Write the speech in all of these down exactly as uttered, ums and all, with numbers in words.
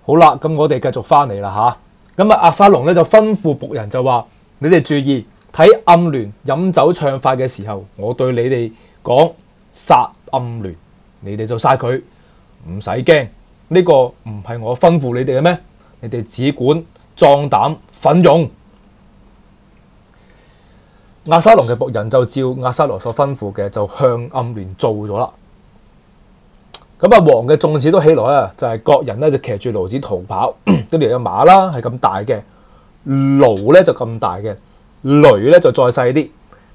好啦，咁我哋繼續翻嚟啦嚇。咁啊，押沙龍咧就吩咐僕人就話：你哋注意睇暗聯飲酒暢快嘅時候，我對你哋講殺暗聯，你哋就殺佢，唔使驚。呢個唔係我吩咐你哋嘅咩？你哋只管壯膽奮勇。押沙龍嘅僕人就照押沙龍所吩咐嘅，就向暗聯做咗啦。咁啊，王嘅眾子都起來啊，就係、是、各人咧就騎住驢子逃跑。跟住有馬啦，係咁大嘅；驢咧就咁大嘅，驢咧就再細啲，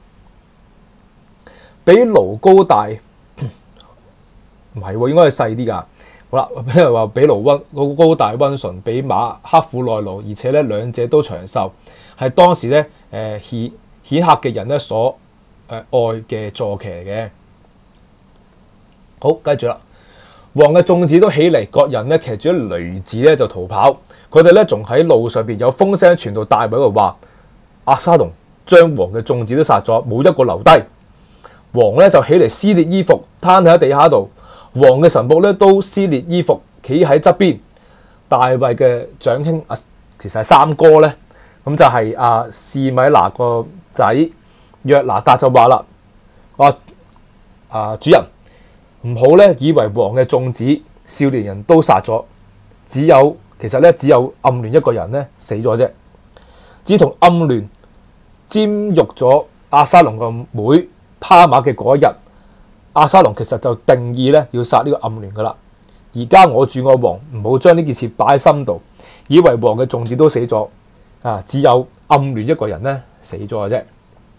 比驢高大，唔係喎，應該係細啲㗎。好啦，譬如話比驢溫高大溫順，比馬刻苦耐勞，而且咧兩者都長壽，係當時咧誒顯顯赫嘅人咧所誒、呃、愛嘅坐騎嚟嘅。好，跟住啦。王嘅眾子都起嚟，各人咧騎住啲驢子咧就逃跑。佢哋咧仲喺路上邊有風聲傳到大衛度話：押沙龍將王嘅眾子都殺咗，冇一個留低。王咧就起嚟撕裂衣服，攤喺地下度。王嘅臣僕咧都撕裂衣服，企喺側邊。大衛嘅長兄啊，其實係三哥咧，咁就係阿示米拿個仔約拿達就話啦：啊啊主人，唔好咧，以為王嘅眾子少年人都殺咗，只有其實咧只有暗聯一個人咧死咗啫。只同暗聯沾辱咗押沙龍個妹他瑪嘅嗰一日，押沙龍其實就定意咧要殺呢個暗聯噶啦。而家我主我王唔好將呢件事擺喺心度，以為王嘅眾子都死咗啊，只有暗聯一個人咧死咗嘅啫。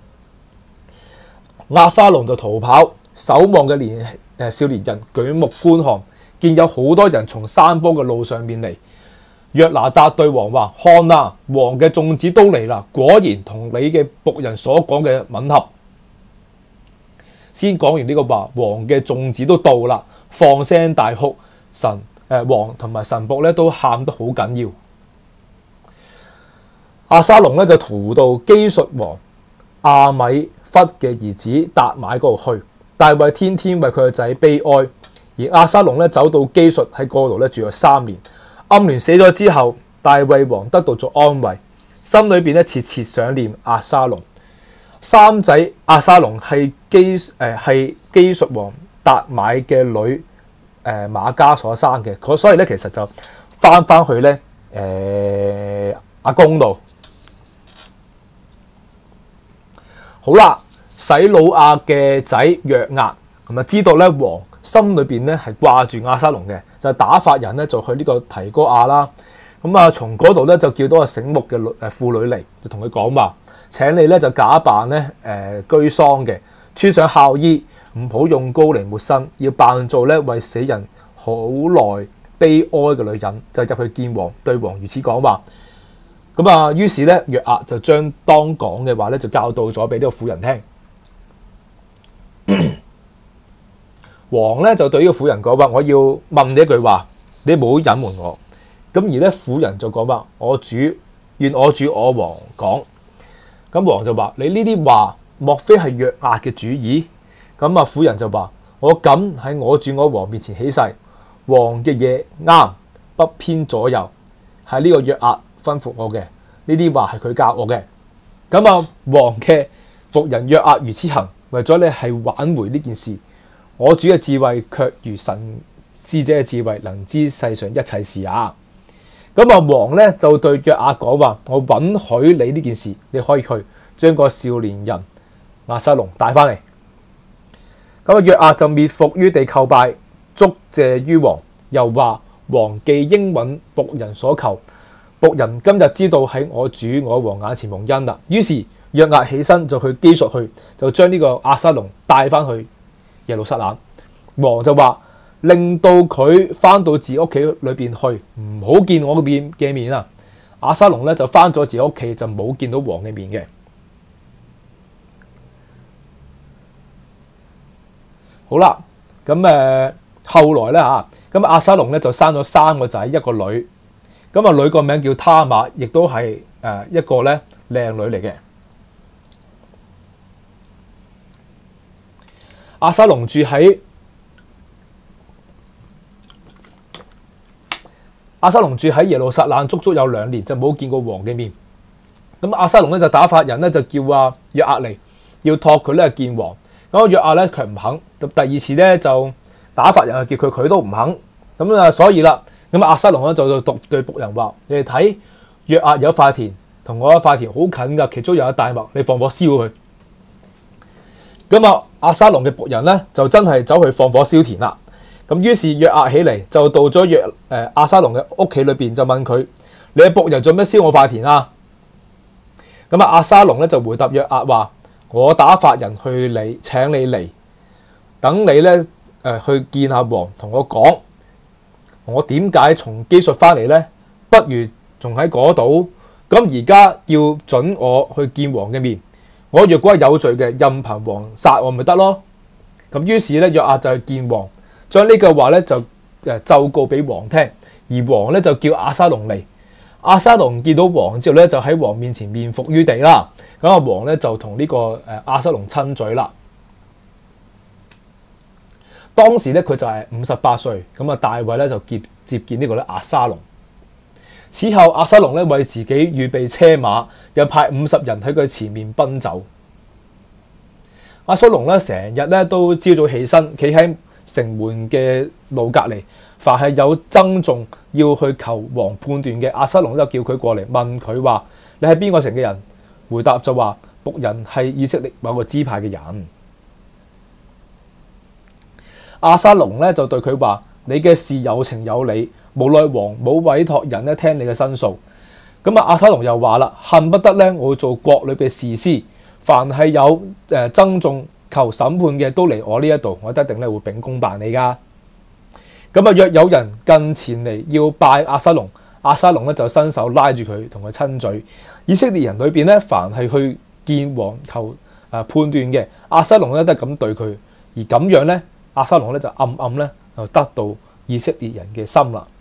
押沙龍就逃跑，守望嘅年誒少年人舉目觀看，見有好多人從山坡嘅路上面嚟。約拿達對王話：看啊，王嘅眾子都嚟啦！果然同你嘅僕人所講嘅吻合。先講完呢個話，王嘅眾子都到啦，放聲大哭。神誒、呃、王同埋臣僕咧都喊得好緊要。押沙龍咧就逃到基述王亞米忽嘅兒子達買嗰度去。大衛天天為佢個仔悲哀，而押沙龍咧走到基述喺嗰度咧住咗三年。暗聯死咗之後，大衛王得到咗安慰，心裏邊咧切切想念押沙龍。三仔押沙龍係基誒係基述王達買嘅女誒、呃、瑪迦所生嘅，所以咧其實就翻翻去咧誒阿公度。好啦。洗魯亞嘅仔約押咁啊，知道咧王心裏邊咧係掛住押沙龍嘅，就打發人咧就去呢個提哥亞啦。咁啊，從嗰度咧就叫到個醒目嘅誒婦女嚟，就同佢講話：請你咧就假扮咧誒居喪嘅，穿上孝衣，唔好用膏嚟抹身，要扮做咧為死人好耐悲哀嘅女人，就入去見王，對王如此講話。咁啊，於是咧約押就將當講嘅話咧就教導咗俾呢個婦人聽。王咧就對呢個婦人講話：我要問你一句話，你唔好隱瞞我。咁而咧婦人就講話：我主願我主我王講。咁王就話：你呢啲話莫非係約押嘅主意？咁啊婦人就話：我敢喺我主我王面前起誓，王嘅嘢啱，不偏左右，係呢個約押吩咐我嘅。呢啲話係佢教我嘅。咁啊王嘅僕人約押如此行，為咗你係挽回呢件事，我主嘅智慧卻如神智者嘅智慧，能知世上一切事啊！咁啊，王咧就對約押講話：我允許你呢件事，你可以去將個少年人押沙龍帶翻嚟。咁啊，約押就滅伏於地叩拜，祝謝於王，又話：王既應允僕人所求，僕人今日知道喺我主我王眼前蒙恩啦。於是約押起身就去基述去，就將呢個押沙龍帶翻去耶路撒冷。王就話：令到佢翻到自己屋企裏邊去，唔好見我嘅面嘅面啊！押沙龍咧就翻咗自己屋企，就冇見到王嘅面嘅。好啦，咁誒、呃、後來咧嚇，咁押沙龍咧就生咗三個仔一個女，咁啊女個名叫他瑪，亦都係誒一個咧靚女嚟嘅。押沙龍住喺押沙龍住喺耶路撒冷足足有兩年，就冇見過王嘅面。咁押沙龍咧就打發人咧就叫阿約押嚟，要託佢咧見王。咁約押咧佢唔肯。咁第二次咧就打發人去叫佢，佢都唔肯。咁啊，所以啦，咁押沙龍咧就就對僕人話：你哋睇，約押有塊田，同我一塊田好近㗎，其中有一大麥，你放火燒佢。咁啊，押沙龍嘅僕人咧就真係走去放火燒田啦。咁於是約押起嚟就到咗約誒押沙龍嘅屋企裏邊，就問佢：你嘅僕人做咩燒我塊田啊？咁啊，押沙龍咧就回答約押話：我打發人去你請你嚟，等你咧誒去見下王，同我講我點解從基述翻嚟咧？不如仲喺嗰度。咁而家要准我去見王嘅面，我若果係有罪嘅，任憑王殺我咪得咯。咁於是咧約押就去見王，將呢句話咧就誒奏告俾王聽，而王咧就叫押沙龍嚟。押沙龍見到王之後咧，就喺王面前面伏於地啦。咁啊，王咧就同呢個誒押沙龍親嘴啦。當時咧佢就係五十八歲，咁啊大衛咧就接接見呢個咧押沙龍。此後押沙龍咧為自己預備車馬，又派五十人喺佢前面奔走。押沙龍咧成日咧都朝早起身，企喺城門嘅路隔離，凡係有爭訟要去求王判斷嘅，押沙龍就叫佢過嚟問佢話：你係邊個城嘅人？回答就話：僕人係以色列某個支派嘅人。押沙龍咧就對佢話：你嘅事有情有理，無奈王冇委託人咧聽你嘅申訴。咁啊，押沙龍又話啦：恨不得咧我要做國裏嘅士師，凡係有誒爭訟求審判嘅都嚟我呢一度，我一定咧會秉公辦理噶。咁啊，若有人近前嚟要拜押沙龍，押沙龍咧就伸手拉住佢，同佢親嘴。以色列人裏邊咧，凡係去見王求誒判斷嘅，押沙龍咧都係咁對佢，而咁樣咧，押沙龍咧就暗暗咧就得到以色列人嘅心啦。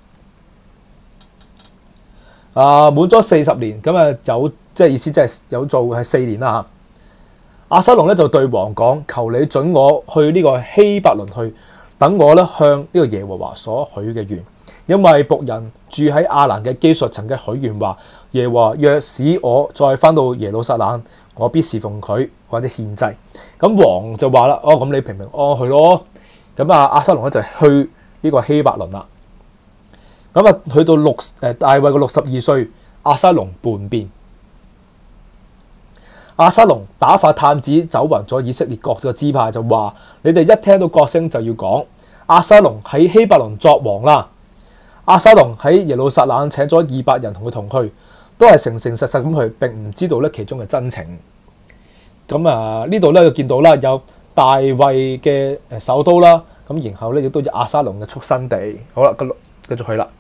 啊，滿咗四十年，咁啊有即係意思，即係有做係四年啦嚇。押沙龍咧就對王講：求你准我去呢個希伯倫去，等我咧向呢個耶和華所許嘅願。因為僕人住喺亞蘭嘅基述曾嘅許願話：耶和華若使我再翻到耶路撒冷，我必侍奉佢或者獻祭。咁王就話啦：哦，咁你平平安安去咯。咁啊，押沙龍咧就去呢個希伯倫啦。咁啊，去到六誒大衛嘅六十二歲，押沙龍叛變。押沙龍打發探子走勻咗以色列各個支派，就話：你哋一聽到角聲就要講，押沙龍喺希伯倫作王啦。押沙龍喺耶路撒冷請咗二百人同佢同去，都係誠誠實實咁去，並唔知道咧其中嘅真情。咁啊，呢度咧就見到啦，有大衛嘅誒首都啦，咁然後咧亦都有押沙龍嘅出生地。好啦，繼續去啦。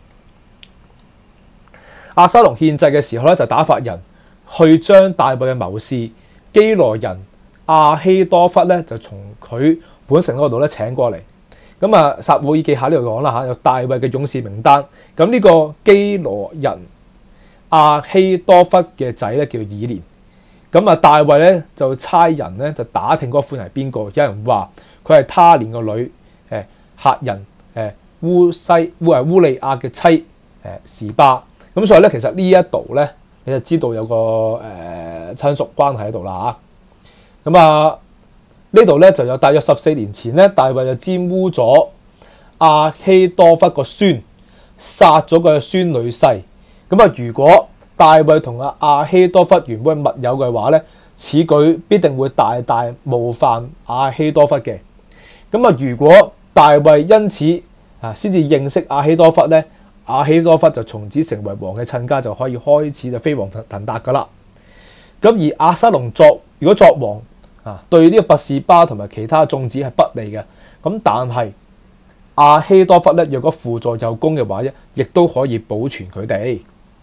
押沙龍獻祭嘅時候咧，就打發人去將大衛嘅謀士基羅人亞希多弗咧，就從佢本城嗰度咧請過嚟。咁啊，撒母耳記下呢度講啦嚇，有大衛嘅勇士名單。咁呢個基羅人亞希多弗嘅仔咧叫以連。咁啊，大衛咧就差人咧就打聽嗰款係邊個。有人話佢係他連個女誒赫人誒烏西烏係烏利亞嘅妻誒示巴。咁所以咧，其實呢一度咧，你就知道有個誒、呃、親屬關係喺度啦嚇。咁啊，呢度咧就有大約十四年前咧，大衛就玷污咗亞希多弗個孫，殺咗個孫女婿。咁啊，如果大衛同阿亞希多弗原本係密友嘅話咧，此舉必定會大大冒犯亞希多弗嘅。咁啊，如果大衛因此啊先至認識亞希多弗咧，亞希多弗就從此成為王嘅親家，就可以開始就飛黃騰達噶啦。咁而押沙龍作如果作王啊，對呢個拔示巴同埋其他眾子係不利嘅。咁但係亞希多弗咧，若果輔助有功嘅話咧，亦都可以保存佢哋。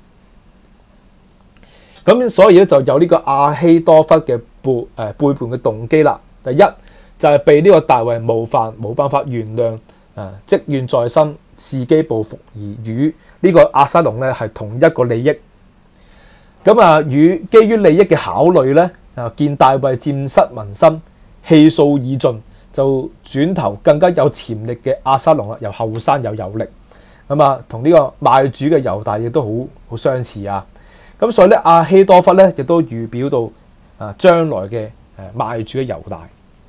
咁所以咧就有呢個亞希多弗嘅背誒背叛嘅動機啦。第一就係、是、被呢個大衛冒犯，冇辦法原諒啊，積怨在心。伺機報復，而與呢個押沙龍咧係同一個利益。咁啊，與基於利益嘅考慮咧，啊見大衛漸失民心，氣數已盡，就轉頭更加有潛力嘅押沙龍啦，又後生又有力。 咁啊，同呢個賣主嘅猶大亦都好好相似啊。咁所以咧，亞希多弗咧亦都預表到啊將來嘅誒賣主嘅猶大。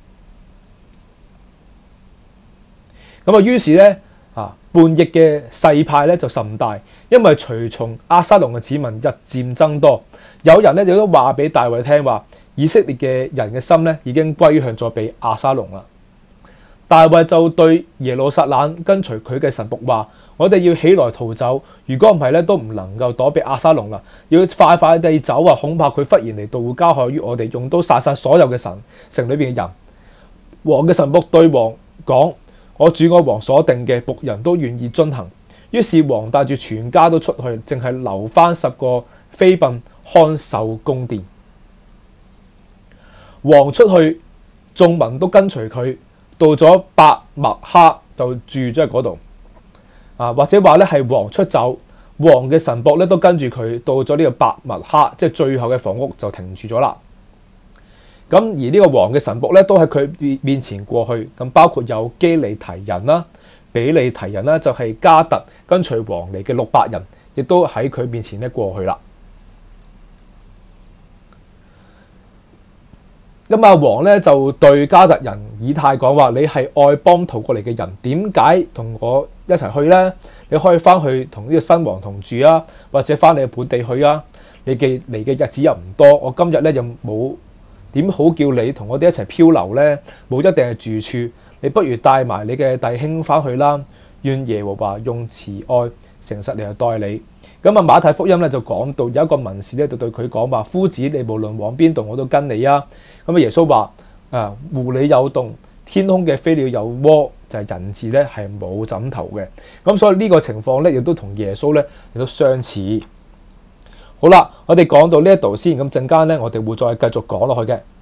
咁啊，於是咧啊叛逆嘅勢派咧就甚大，因為隨從押沙龍嘅子民日漸增多。有人咧亦都話俾大衛聽話，以色列嘅人嘅心咧已經歸向咗俾押沙龍啦。大衛就對耶路撒冷跟隨佢嘅臣僕話：我哋要起來逃走，如果唔係咧，都唔能夠躲避押沙龍啦。要快快地走啊！恐怕佢忽然嚟到加害於我哋，用刀殺殺所有嘅神城裏邊嘅人。王嘅臣僕對王講：我主我王所定嘅僕人都願意遵行。於是王帶住全家都出去，淨係留翻十個妃嬪看守宮殿。王出去，眾民都跟隨佢。到咗伯麥哈就住咗喺嗰度，啊或者話咧係王出走，王嘅臣僕咧都跟住佢到咗呢個伯麥哈，即係最後嘅房屋就停住咗啦。咁而呢個王嘅臣僕咧都喺佢面前過去，咁包括有基利提人啦、比利提人啦，就係加特跟隨王嚟嘅六百人，亦都喺佢面前咧過去啦。咁啊，王咧就對加特人以太講話：你係外邦逃過嚟嘅人，點解同我一齊去咧？你可以翻去同呢個新王同住啊，或者翻你本地去啊。你嘅嚟嘅日子又唔多，我今日咧又冇點好叫你同我哋一齊漂流咧，冇一定係住處。你不如帶埋你嘅弟兄翻去啦。願耶和華用慈愛誠實嚟去待你。咁啊，馬太福音咧就講到有一個文士咧就對佢講話：夫子，你無論往邊度我都跟你啊。咁啊，耶穌話：啊，狐狸有洞，天空嘅飛鳥有窩，就係、是、人子咧係冇枕頭嘅。咁所以呢個情況咧亦都同耶穌咧亦都相似。好啦，我哋講到呢一度先，咁陣間咧我哋會再繼續講落去嘅。